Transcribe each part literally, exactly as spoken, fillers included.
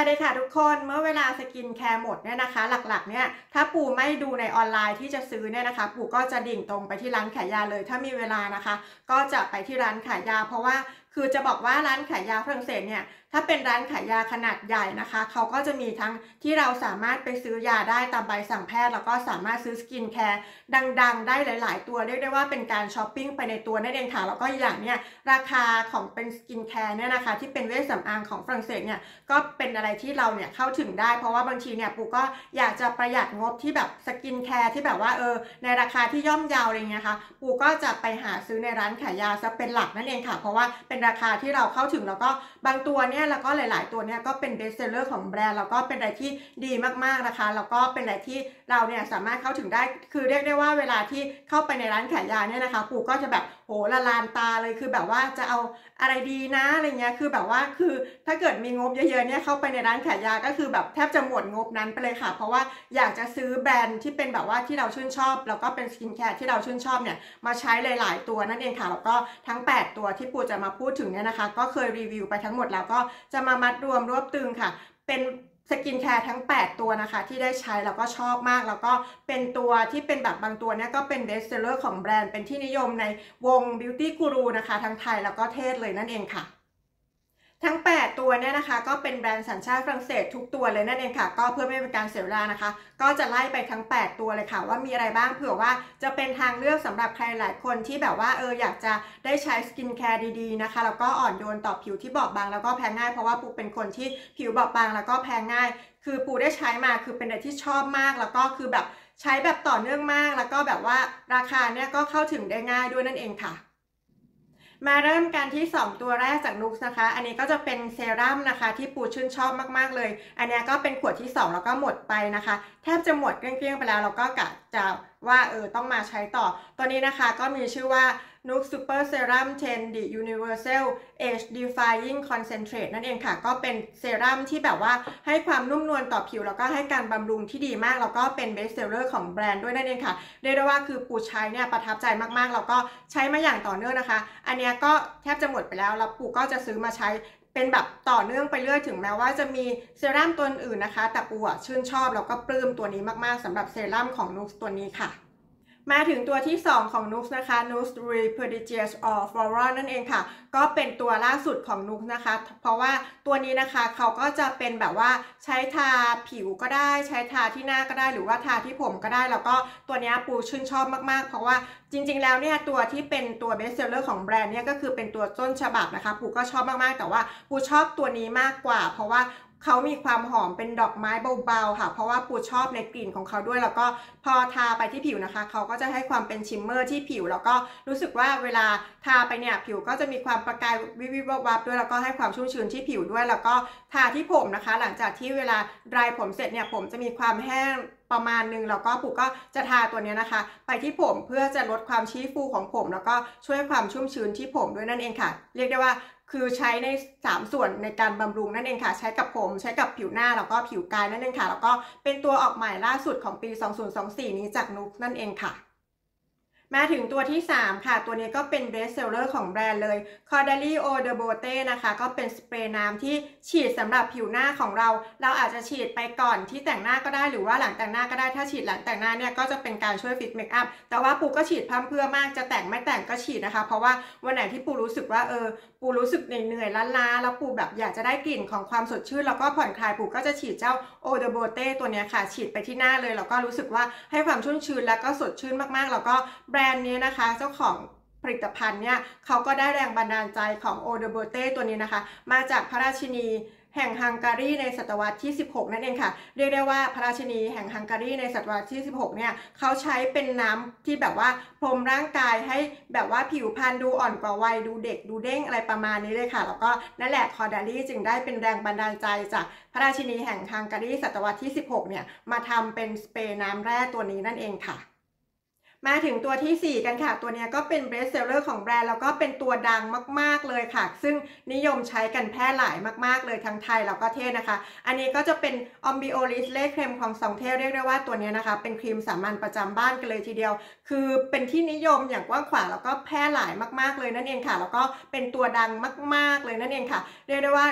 ดีค่ะทุกคนเมื่อเวลาสกินแคร์หมดเนี่ยนะคะหลักๆเนี่ยถ้าปู่ไม่ดูในออนไลน์ที่จะซื้อเนี่ยนะคะปู่ก็จะดิ่งตรงไปที่ร้านขายยาเลยถ้ามีเวลานะคะก็จะไปที่ร้านขายยาเพราะว่าคือจะบอกว่าร้านขายยาฝรั่งเศสเนี่ยถ้าเป็นร้านขายยาขนาดใหญ่นะคะเขาก็จะมีทั้งที่เราสามารถไปซื้อยาได้ตามใบสั่งแพทย์แล้วก็สามารถซื้อสกินแคร์ดังๆได้หลายๆตัวเรียกได้ว่าเป็นการช้อปปิ้งไปในตัวนั่นเองค่ะแล้วก็อย่างเนี่ยราคาของเป็นสกินแคร์เนี่ยนะคะที่เป็นเวชสำอางของฝรั่งเศสเนี่ยก็เป็นอะไรที่เราเนี่ยเข้าถึงได้เพราะว่าบางทีเนี่ยปู่ก็อยากจะประหยัดงบที่แบบสกินแคร์ที่แบบว่าเออในราคาที่ย่อมเยาอะไรเงี้ยค่ะปู่ก็จะไปหาซื้อในร้านขายยาซะเป็นหลักนั่นเองค่ะเพราะว่าเป็นราคาที่เราเข้าถึงแล้วก็บางตัวเนี่ยแล้วก็หลายๆตัวเนี่ยก็เป็นเบสเซลเลอร์ของแบรนด์แล้วก็เป็นอะไรที่ดีมากๆนะคะแล้วก็เป็นอะไรที่เราเนี่ยสามารถเข้าถึงได้คือเรียกได้ว่าเวลาที่เข้าไปในร้านขายยาเนี่ยนะคะปู่ก็จะแบบโหละลานตาเลยคือแบบว่าจะเอาอะไรดีนะอะไรเงี้ยคือแบบว่าคือถ้าเกิดมีงบเยอะๆเนี่ยเข้าไปในร้านขายยาก็คือแบบแทบจะหมดงบนั้นไปเลยค่ะเพราะว่าอยากจะซื้อแบรนด์ที่เป็นแบบว่าที่เราชื่นชอบแล้วก็เป็นสกินแคร์ที่เราชื่นชอบเนี่ยมาใช้หลายๆตัวนั่นเองค่ะแล้วก็ทั้งแปดตัวที่ปู่จะมาพูดถึงเนี่ยนะคะก็เคยรีวิวไปทั้งหมดแล้วก็จะมามัดรวมรวบตึงค่ะเป็นสกินแคร์ทั้งแปดตัวนะคะที่ได้ใช้แล้วก็ชอบมากแล้วก็เป็นตัวที่เป็นแบบบางตัวเนี่ยก็เป็นเบสเซลเลอร์ของแบรนด์เป็นที่นิยมในวง Beauty Guru นะคะทั้งไทยแล้วก็เทศเลยนั่นเองค่ะทั้งแปดตัวเนี่ยนะคะก็เป็นแบรนด์สัญชาติฝรั่งเศสทุกตัวเลยนั่นเองค่ะก็เพื่อไม่เป็นการเสียเวลานะคะก็จะไล่ไปทั้งแปดตัวเลยค่ะว่ามีอะไรบ้างเผื่อว่าจะเป็นทางเลือกสำหรับใครหลายคนที่แบบว่าเอออยากจะได้ใช้สกินแคร์ดีๆนะคะแล้วก็อ่อนโยนต่อผิวที่บอบบางแล้วก็แพ้ง่ายเพราะว่าปูเป็นคนที่ผิวบอบบางแล้วก็แพ้ง่ายคือปูได้ใช้มาคือเป็นอะไรที่ชอบมากแล้วก็คือแบบใช้แบบต่อเนื่องมากแล้วก็แบบว่าราคาเนี่ยก็เข้าถึงได้ง่ายด้วยนั่นเองค่ะมาเริ่มกันที่สองตัวแรกจากนุกส์นะคะอันนี้ก็จะเป็นเซรั่มนะคะที่ปูชื่นชอบมากๆเลยอันนี้ก็เป็นขวดที่สองแล้วก็หมดไปนะคะแทบจะหมดเกลี้ยงๆไปแล้วแล้วก็กะจะว่าเออต้องมาใช้ต่อตัวนี้นะคะก็มีชื่อว่า Nuxe Super Serum เท็น The Universal Age Defying Concentrate นั่นเองค่ะก็เป็นเซรั่มที่แบบว่าให้ความนุ่มนวลต่อผิวแล้วก็ให้การบำรุงที่ดีมากแล้วก็เป็นเบสเซลเลอร์ของแบรนด์ด้วยนั่นเองค่ะเรียกได้ว่าคือปูใช้เนี่ยประทับใจมากๆแล้วก็ใช้มาอย่างต่อเนื่องนะคะอันนี้ก็แทบจะหมดไปแล้วแล้วปูก็จะซื้อมาใช้เป็นแบบต่อเนื่องไปเรื่อยถึงแม้ว่าจะมีเซรั่มตัวอื่นนะคะแต่ปูชื่นชอบแล้วก็ปลื้มตัวนี้มากๆสำหรับเซรั่มของ Nuxe ตัวนี้ค่ะมาถึงตัวที่สองของ Nuxe นะคะ Nuxe Reproduce All Flora นั่นเองค่ะก็เป็นตัวล่าสุดของ Nuxe นะคะเพราะว่าตัวนี้นะคะเขาก็จะเป็นแบบว่าใช้ทาผิวก็ได้ใช้ทาที่หน้าก็ได้หรือว่าทาที่ผมก็ได้แล้วก็ตัวนี้ปูชื่นชอบมากๆเพราะว่าจริงๆแล้วเนี่ยตัวที่เป็นตัวเบสเซลเลอร์ของแบรนด์เนี่ยก็คือเป็นตัวต้นฉบับนะคะปูก็ชอบมากๆแต่ว่าปูชอบตัวนี้มากกว่าเพราะว่าเขามีความหอมเป็นดอกไม้เบาๆค่ะเพราะว่าปูชอบในกลิ่นของเขาด้วยแล้วก็พอทาไปที่ผิวนะคะเขาก็จะให้ความเป็นชิมเมอร์ที่ผิวแล้วก็รู้สึกว่าเวลาทาไปเนี่ยผิวก็จะมีความประกายวิบวิบวับด้วยแล้วก็ให้ความชุ่มชื้นที่ผิวด้วยแล้วก็ทาที่ผมนะคะหลังจากที่เวลาดรายผมเสร็จเนี่ยผมจะมีความแห้งประมาณนึงแล้วก็ปูก็จะทาตัวนี้นะคะไปที่ผมเพื่อจะลดความชี้ฟูของผมแล้วก็ช่วยความชุ่มชื้นที่ผมด้วยนั่นเองค่ะเรียกได้ว่าคือใช้ในสามส่วนในการบำรุงนั่นเองค่ะใช้กับผมใช้กับผิวหน้าแล้วก็ผิวกายนั่นเองค่ะแล้วก็เป็นตัวออกใหม่ล่าสุดของปีสองพันยี่สิบสี่นี้จากนุกนั่นเองค่ะมาถึงตัวที่สามค่ะตัวนี้ก็เป็นเบสเซลเลอร์ของแบรนด์เลย Caudalie Eau de Beauté นะคะก็เป็นสเปรย์น้ำที่ฉีดสำหรับผิวหน้าของเราเราอาจจะฉีดไปก่อนที่แต่งหน้าก็ได้หรือว่าหลังแต่งหน้าก็ได้ถ้าฉีดหลังแต่งหน้าเนี่ยก็จะเป็นการช่วยฟิกเมคอัพแต่ว่าปูก็ฉีดพั่มเพื่อมากจะแต่งไม่แต่งก็ฉีดนะคะเพราะว่าวันไหนที่ปูรู้สึกว่าเออปูรู้สึกเหนื่อยๆล้าๆแล้วปูแบบอยากจะได้กลิ่นของความสดชื่นแล้วก็ผ่อนคลายปูก็จะฉีดเจ้า Eau de Beauté ตัวนี้ค่ะฉีดไปที่หน้าเลยแล้วก็รู้สึกว่าให้ความชุ่มชื้นแล้วก็สดชื่นมากๆแล้วก็แบรนด์นี้นะคะเจ้าของผลิตภัณฑ์เนี่ยเขาก็ได้แรงบันดาลใจของ Eau de Beauté ตัวนี้นะคะมาจากพระราชินีแห่งฮังการีในศตวรรษที่สิบหกนั่นเองค่ะเรียกได้ว่าพระราชินีแห่งฮังการีในศตวรรษที่สิบหกเนี่ยเขาใช้เป็นน้ำที่แบบว่าพรมร่างกายให้แบบว่าผิวพรรณดูอ่อนกว่าวัยดูเด็กดูเด้งอะไรประมาณนี้เลยค่ะแล้วก็นั่นแหละคอร์ดาลี่จึงได้เป็นแรงบันดาลใจจากพระราชินีแห่งฮังการีศตวรรษที่สิบหกเนี่ยมาทำเป็นสเปรย์น้ำแร่ตัวนี้นั่นเองค่ะมาถึงตัวที่สี่กันค่ะตัวนี้ก็เป็นเบสเซลเลอร์ของแบรนด์แล้วก็เป็นตัวดังมากๆเลยค่ะซึ่งนิยมใช้กันแพร่หลายมากๆเลยทั้งไทยแล้วก็เทศนะคะอันนี้ก็จะเป็นออมบิโอลิสเล่ครีมของสองเทศเรียกได้ว่าตัวนี้นะคะเป็นครีมสามัญประจำบ้านกันเลยทีเดียวคือเป็นที่นิยมอย่างกว้างขวางแล้วก็แพร่หลายมากๆเลยนั่นเองค่ะแล้วก็เป็นตัวดังมากๆเลยนั่นเองค่ะเรียกได้ว่า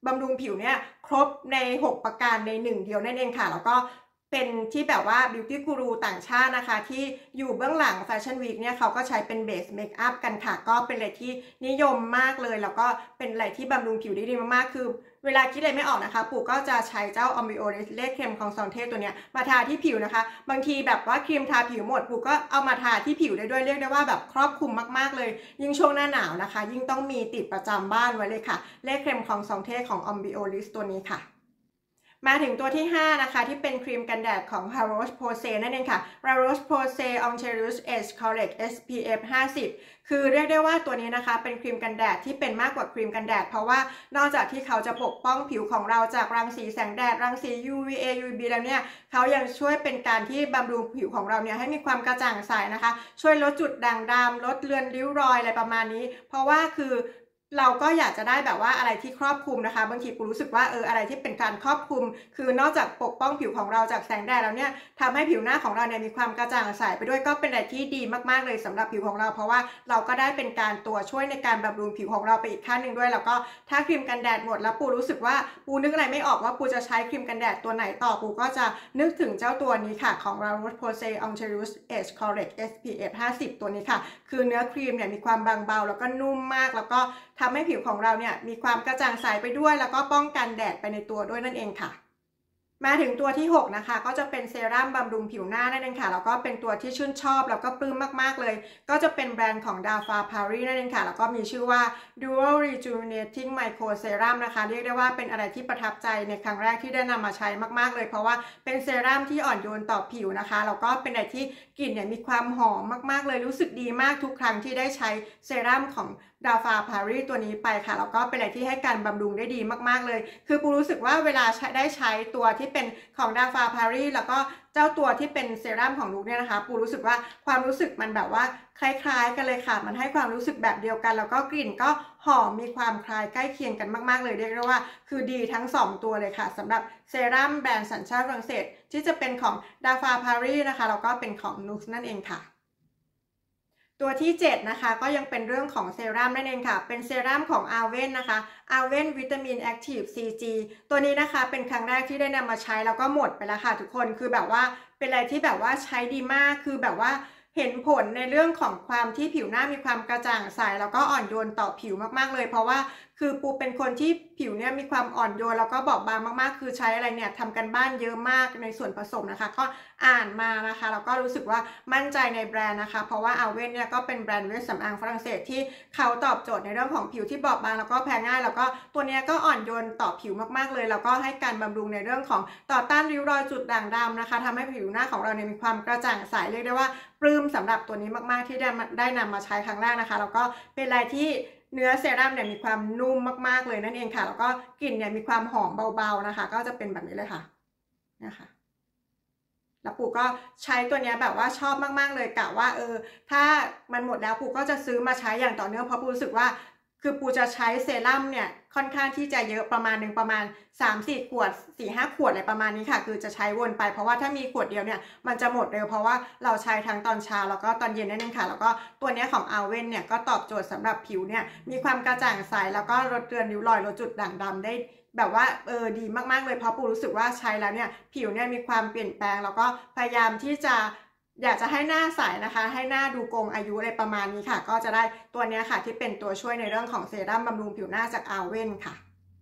บำรุงผิวเนี่ยครบในหกประการในหนึ่งเดียวนั่นเองค่ะแล้วก็เป็นที่แบบว่าบิวตี้กูรูต่างชาตินะคะที่อยู่เบื้องหลังแฟชั่นวีคเนี่ยเขาก็ใช้เป็นเบสเมคอัพกันค่ะก็เป็นอะไรที่นิยมมากเลยแล้วก็เป็นอะไรที่บำรุงผิวได้ดีมากๆคือเวลาคิดอะไรไม่ออกนะคะปู่ก็จะใช้เจ้าออมบิโอเลสเครมของซองเทตัวเนี้ยมาทาที่ผิวนะคะบางทีแบบว่าครีมทาผิวหมดปู่ก็เอามาทาที่ผิวได้ด้วยเรียกได้ว่าแบบครอบคลุมมากๆเลยยิ่งช่วงหน้าหนาวนะคะยิ่งต้องมีติดประจำบ้านไว้เลยค่ะเลสเครมของซองเทของออมบิโอลิสตัวนี้ค่ะมาถึงตัวที่ห้านะคะที่เป็นครีมกันแดดของ La Roche-Posay นั่นเองค่ะ La Roche-Posay Anti-Rouge Age Correct เอส พี เอฟ ห้าสิบคือเรียกได้ว่าตัวนี้นะคะเป็นครีมกันแดดที่เป็นมากกว่าครีมกันแดดเพราะว่านอกจากที่เขาจะปกป้องผิวของเราจากรังสีแสงแดดรังสี ยู วี เอ ยู วี บี แล้วเนี่ยเขายังช่วยเป็นการที่บำรุงผิวของเราเนี่ยให้มีความกระจ่างใสนะคะช่วยลดจุดด่างดำลดเลือนริ้วรอยอะไรประมาณนี้เพราะว่าคือเราก็อยากจะได้แบบว่าอะไรที่ครอบคลุมนะคะบางทีปูรู้สึกว่าเอออะไรที่เป็นการครอบคลุมคือนอกจากปกป้องผิวของเราจากแสงแดดแล้วเนี่ยทำให้ผิวหน้าของเราเนี่ยมีความกระจ่างใสไปด้วยก็เป็นอะไรที่ดีมากๆเลยสำหรับผิวของเราเพราะว่าเราก็ได้เป็นการตัวช่วยในการบำรุงผิวของเราไปอีกขั้นหนึ่งด้วยแล้วก็ถ้าครีมกันแดดหมดแล้วปูรู้สึกว่าปูนึกอะไรไม่ออกว่าปูจะใช้ครีมกันแดดตัวไหนต่อปูก็จะนึกถึงเจ้าตัวนี้ค่ะของ La Roche-Posay Anti-Rouge Age Correct เอส พี เอฟ ห้าสิบตัวนี้ค่ะคือเนื้อครีมเนี่ยมีความบางเบาแล้วก็นุ่มมากแล้วก็ทำให้ผิวของเราเนี่ยมีความกระจ่างใสไปด้วยแล้วก็ป้องกันแดดไปในตัวด้วยนั่นเองค่ะมาถึงตัวที่หกนะคะก็จะเป็นเซรั่มบำรุงผิวหน้านั่นเองค่ะแล้วก็เป็นตัวที่ชื่นชอบแล้วก็ปลื้มมากๆเลยก็จะเป็นแบรนด์ของ Dafa Paris นั่นเองค่ะแล้วก็มีชื่อว่า Dual Rejuvenating Micro Serum นะคะเรียกได้ว่าเป็นอะไรที่ประทับใจในครั้งแรกที่ได้นำมาใช้มากๆเลยเพราะว่าเป็นเซรั่มที่อ่อนโยนต่อผิวนะคะแล้วก็เป็นอะไรที่กลิ่นเนี่ยมีความหอมมากๆเลยรู้สึกดีมากทุกครั้งที่ได้ใช้เซรั่มของDafa Paris ตัวนี้ไปค่ะแล้วก็เป็นอะไรที่ให้การบำรุงได้ดีมากๆเลยคือปูรู้สึกว่าเวลาได้ใช้ตัวที่เป็นของ Dafa Paris แล้วก็เจ้าตัวที่เป็นเซรั่มของลูกเนี่ยนะคะปูรู้สึกว่าความรู้สึกมันแบบว่าคล้ายๆกันเลยค่ะมันให้ความรู้สึกแบบเดียวกันแล้วก็กลิ่นก็หอมมีความคล้ายใกล้เคียงกันมากๆเลยเรียกได้ว่าคือดีทั้งสองตัวเลยค่ะสำหรับเซรั่มแบรนด์สัญชาติฝรั่งเศสที่จะเป็นของ Dafa Paris นะคะแล้วก็เป็นของ Nuxe นั่นเองค่ะตัวที่เจ็ดนะคะก็ยังเป็นเรื่องของเซรั่มนั่นเองค่ะเป็นเซรั่มของ Arven นะคะ Arven Vitamin Active ซี จี ตัวนี้นะคะเป็นครั้งแรกที่ได้นำมาใช้แล้วก็หมดไปแล้วค่ะทุกคนคือแบบว่าเป็นอะไรที่แบบว่าใช้ดีมากคือแบบว่าเห็นผลในเรื่องของความที่ผิวหน้ามีความกระจ่างใสแล้วก็อ่อนโยนต่อผิวมากๆเลยเพราะว่าคือปูเป็นคนที่ผิวเนี่ยมีความอ่อนโยนแล้วก็บอบบางมากๆคือใช้อะไรเนี่ยทำกันบ้านเยอะมากในส่วนผสมนะคะก็อ่านมานะคะแล้วก็รู้สึกว่ามั่นใจในแบรนด์นะคะเพราะว่า Arven เนี่ยก็เป็นแบรนด์เวชสำอางฝรั่งเศสที่เขาตอบโจทย์ในเรื่องของผิวที่บอบบางแล้วก็แพ้ง่ายแล้วก็ตัวนี้ก็อ่อนโยนต่อผิวมากๆเลยแล้วก็ให้การบำรุงในเรื่องของต่อต้านริ้วรอยจุดด่างดำนะคะทำให้ผิวหน้าของเราเนี่ยมีความกระจ่างใสเรียกได้ว่าปลื้มสำหรับตัวนี้มากๆที่ได้ได้นำมาใช้ครั้งแรกนะคะแล้วก็เป็นอะไรที่เนื้อเซรั่มเนี่ยมีความนุ่มมากๆเลยนั่นเองค่ะแล้วก็กลิ่นเนี่ยมีความหอมเบาๆนะคะก็จะเป็นแบบนี้เลยค่ะนะคะแล้วปู่ก็ใช้ตัวนี้แบบว่าชอบมากๆเลยกะว่าเออถ้ามันหมดแล้วปู่ก็จะซื้อมาใช้อย่างต่อเนื่องเพราะปู่รู้สึกว่าคือปูจะใช้เซรั่มเนี่ยค่อนข้างที่จะเยอะประมาณหนึ่งประมาณ สามสี่ ขวด สี่ห้า ขวดอะไรประมาณนี้ค่ะคือจะใช้วนไปเพราะว่าถ้ามีขวดเดียวเนี่ยมันจะหมดเร็วเพราะว่าเราใช้ทั้งตอนเช้าแล้วก็ตอนเย็นนั่นเองค่ะแล้วก็ตัวนี้ของ Arven เนี่ยก็ตอบโจทย์สำหรับผิวเนี่ยมีความกระจ่างใสแล้วก็ลดเลือนริ้วรอยลดจุดด่างดำได้แบบว่าเออดีมากๆเลยเพราะปูรู้สึกว่าใช้แล้วเนี่ยผิวเนี่ยมีความเปลี่ยนแปลงแล้วก็พยายามที่จะอยากจะให้หน้าใสนะคะให้หน้าดูโกงอายุอะไรประมาณนี้ค่ะก็จะได้ตัวนี้ค่ะที่เป็นตัวช่วยในเรื่องของเซรั่มบำรุงผิวหน้าจาก Arven ค่ะ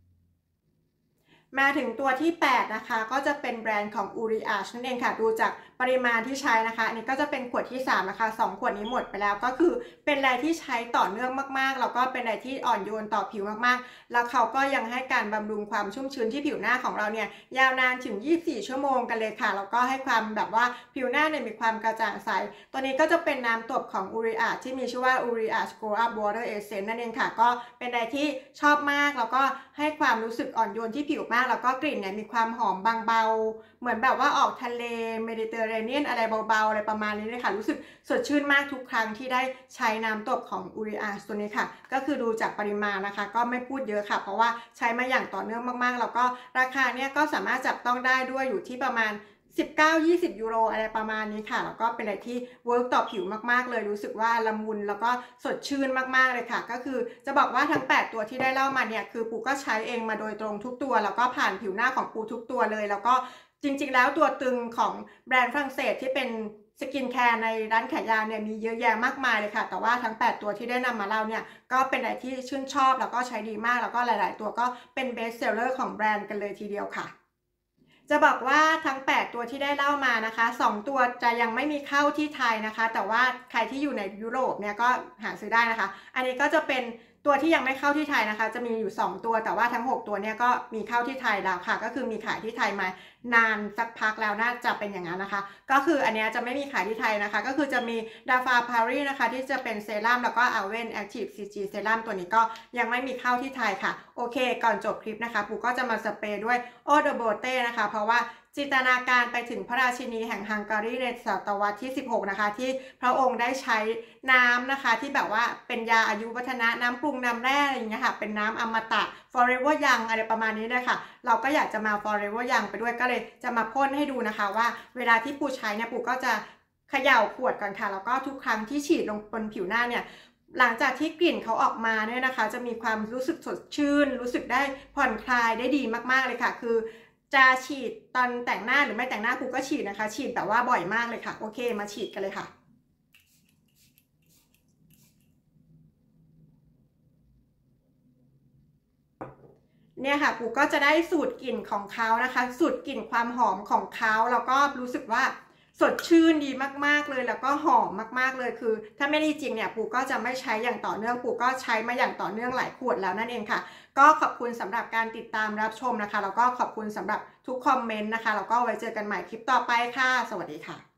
มาถึงตัวที่แปดนะคะก็จะเป็นแบรนด์ของ Uriage นั่นเองค่ะดูจากปริมาณที่ใช้นะคะอันนี้ก็จะเป็นขวดที่สามนะคะสองขวดนี้หมดไปแล้วก็คือเป็นอะไรที่ใช้ต่อเนื่องมากๆแล้วก็เป็นอะไรที่อ่อนโยนต่อผิวมากๆแล้วเขาก็ยังให้การบำรุงความชุ่มชื้นที่ผิวหน้าของเราเนี่ยยาวนานถึงยี่สิบสี่ชั่วโมงกันเลยค่ะแล้วก็ให้ความแบบว่าผิวหน้าเนี่ยมีความกระจ่างใสตัวนี้ก็จะเป็นน้ำตบของ Uriage ที่มีชื่อว่า Uriage Glow Up Water Essence นั่นเองค่ะก็เป็นอะไรที่ชอบมากแล้วก็ให้ความรู้สึกอ่อนโยนที่ผิวมากแล้วก็กลิ่นเนี่ยมีความหอมบางเบาเหมือนแบบว่าออกทะเลเมดิเตอร์เรเนียนอะไรเบาๆอะไรประมาณนี้เลยค่ะรู้สึกสดชื่นมากทุกครั้งที่ได้ใช้น้ำตบของ Uriage ตัวนี้ค่ะก็คือดูจากปริมาณนะคะก็ไม่พูดเยอะค่ะเพราะว่าใช้มาอย่างต่อเนื่องมากๆแล้วก็ราคาเนี่ยก็สามารถจับต้องได้ด้วยอยู่ที่ประมาณสิบเก้า ยี่สิบ ยูโรอะไรประมาณนี้ค่ะแล้วก็เป็นอะไรที่เวิร์กต่อผิวมากๆเลยรู้สึกว่าละมุนแล้วก็สดชื่นมากๆเลยค่ะก็คือจะบอกว่าทั้งแปดตัวที่ได้เล่ามาเนี่ยคือปูก็ใช้เองมาโดยตรงทุกตัวแล้วก็ผ่านผิวหน้าของปูทุกตัวเลยแล้วก็จริงๆแล้วตัวตึงของแบรนด์ฝรั่งเศสที่เป็นสกินแคร์ในร้านขายยาเนี่ยมีเยอะแยะมากมายเลยค่ะแต่ว่าทั้งแปดตัวที่ได้นำมาเล่าเนี่ยก็เป็นอะไรที่ชื่นชอบแล้วก็ใช้ดีมากแล้วก็หลายๆตัวก็เป็นเบสเซลเลอร์ของแบรนด์กันเลยทีเดียวค่ะจะบอกว่าทั้งแปดตัวที่ได้เล่ามานะคะสองตัวจะยังไม่มีเข้าที่ไทยนะคะแต่ว่าใครที่อยู่ในยุโรปเนี่ยก็หาซื้อได้นะคะอันนี้ก็จะเป็นตัวที่ยังไม่เข้าที่ไทยนะคะจะมีอยู่สองตัวแต่ว่าทั้งหกตัวเนี่ยก็มีเข้าที่ไทยแล้วค่ะก็คือมีขายที่ไทยมานานสักพักแล้วน่าจะเป็นอย่างนั้นนะคะก็คืออันนี้จะไม่มีขายที่ไทยนะคะก็คือจะมีดาฟาพารีนะคะที่จะเป็นเซรั่มแล้วก็อัลเวนแอคทีฟซีจีเซรั่มตัวนี้ก็ยังไม่มีเข้าที่ไทยค่ะโอเคก่อนจบคลิปนะคะปูก็จะมาสเปรย์ด้วยโอเดโบเต้นะคะเพราะว่าจินตนาการไปถึงพระราชินีแห่งฮังการีในศตวรรษที่สิบหกนะคะที่พระองค์ได้ใช้น้ำนะคะที่แบบว่าเป็นยาอายุวัฒนะน้ำปรุงน้ำแร่อะไรอย่างเงี้ยค่ะเป็นน้ำอมตะ Forever Young อะไรประมาณนี้เลยค่ะเราก็อยากจะมา Forever Young ไปด้วยก็เลยจะมาพ่นให้ดูนะคะว่าเวลาที่ปูใช้เนี่ยปูก็จะเขย่าขวดก่อนค่ะแล้วก็ทุกครั้งที่ฉีดลงบนผิวหน้าเนี่ยหลังจากที่กลิ่นเขาออกมาเนี่ยนะคะจะมีความรู้สึกสดชื่นรู้สึกได้ผ่อนคลายได้ดีมากๆเลยค่ะคือจะฉีดตอนแต่งหน้าหรือไม่แต่งหน้าปูก็ฉีดนะคะฉีดแบบว่าบ่อยมากเลยค่ะโอเคมาฉีดกันเลยค่ะเนี่ยค่ะปูก็จะได้สูตรกลิ่นของเขานะคะสูตรกลิ่นความหอมของเขาแล้วก็รู้สึกว่าสดชื่นดีมากๆเลยแล้วก็หอมมากๆเลยคือถ้าไม่ดีจริงเนี่ยปูก็จะไม่ใช้อย่างต่อเนื่องปูก็ใช้มาอย่างต่อเนื่องหลายขวดแล้วนั่นเองค่ะก็ขอบคุณสำหรับการติดตามรับชมนะคะแล้วก็ขอบคุณสำหรับทุกคอมเมนต์นะคะแล้วก็ไว้เจอกันใหม่คลิปต่อไปค่ะสวัสดีค่ะ